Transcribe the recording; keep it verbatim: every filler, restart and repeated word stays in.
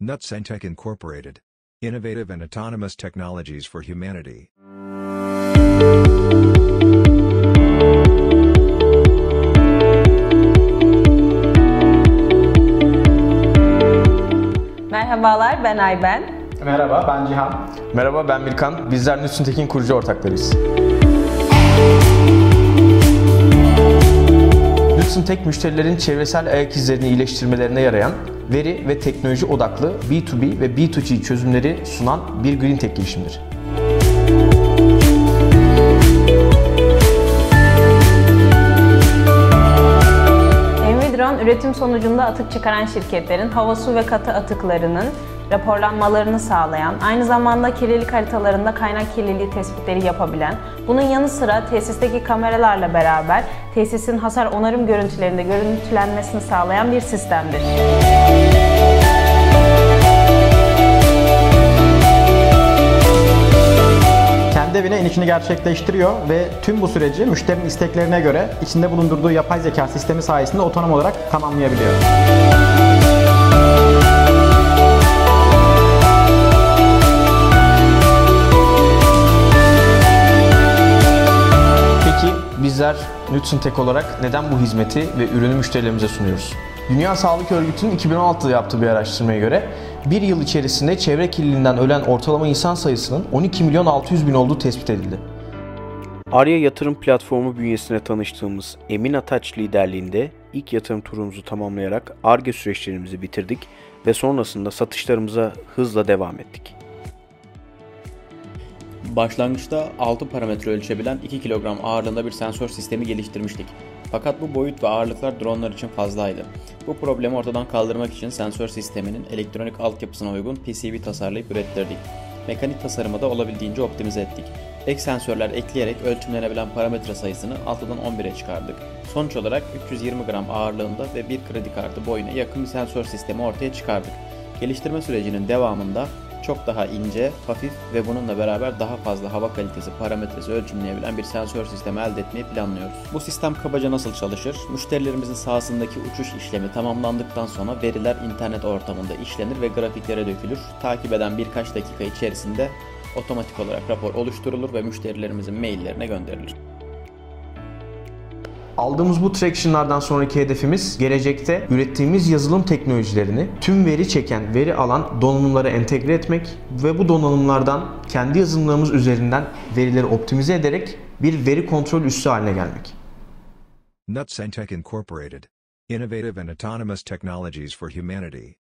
Nutsentech Incorporated. Innovative and autonomous technologies for humanity. Merhabalar, ben Ayben. Merhaba, ben Cihan. Merhaba, ben Mirkan. Bizler Nutsentech'in kurucu ortaklarıyız. Nutsentech, müşterilerin çevresel ayak izlerini iyileştirmelerine yarayan, veri ve teknoloji odaklı B iki B ve B iki G çözümleri sunan bir Green Tech girişimidir. Envidron, üretim sonucunda atık çıkaran şirketlerin hava, su ve katı atıklarının raporlanmalarını sağlayan, aynı zamanda kirlilik haritalarında kaynak kirliliği tespitleri yapabilen, bunun yanı sıra tesisteki kameralarla beraber tesisin hasar onarım görüntülerinde görüntülenmesini sağlayan bir sistemdir. Kendi evine inişini gerçekleştiriyor ve tüm bu süreci müşterinin isteklerine göre içinde bulundurduğu yapay zeka sistemi sayesinde otonom olarak tamamlayabiliyor. Bizler Nutsentech olarak neden bu hizmeti ve ürünü müşterilerimize sunuyoruz? Dünya Sağlık Örgütü'nün iki bin on altıda yaptığı bir araştırmaya göre bir yıl içerisinde çevre kirliliğinden ölen ortalama insan sayısının on iki milyon altı yüz bin olduğu tespit edildi. Arya Yatırım Platformu bünyesinde tanıştığımız Emin Ataç liderliğinde ilk yatırım turumuzu tamamlayarak Ar-Ge süreçlerimizi bitirdik ve sonrasında satışlarımıza hızla devam ettik. Başlangıçta altı parametre ölçebilen iki kilogram ağırlığında bir sensör sistemi geliştirmiştik. Fakat bu boyut ve ağırlıklar dronlar için fazlaydı. Bu problemi ortadan kaldırmak için sensör sisteminin elektronik altyapısına uygun P C B tasarlayıp ürettirdik. Mekanik tasarımı da olabildiğince optimize ettik. Ek sensörler ekleyerek ölçümlenebilen parametre sayısını altıdan on bire çıkardık. Sonuç olarak üç yüz yirmi gram ağırlığında ve bir kredi kartı boyuna yakın bir sensör sistemi ortaya çıkardık. Geliştirme sürecinin devamında çok daha ince, hafif ve bununla beraber daha fazla hava kalitesi parametresi ölçümleyebilen bir sensör sistemi elde etmeyi planlıyoruz. Bu sistem kabaca nasıl çalışır? Müşterilerimizin sahasındaki uçuş işlemi tamamlandıktan sonra veriler internet ortamında işlenir ve grafiklere dökülür. Takip eden birkaç dakika içerisinde otomatik olarak rapor oluşturulur ve müşterilerimizin maillerine gönderilir. Aldığımız bu traction'lardan sonraki hedefimiz gelecekte ürettiğimiz yazılım teknolojilerini tüm veri çeken, veri alan donanımlara entegre etmek ve bu donanımlardan kendi yazılımlarımız üzerinden verileri optimize ederek bir veri kontrol üssü haline gelmek. Nutsentech Incorporated. Innovative and autonomous technologies for humanity.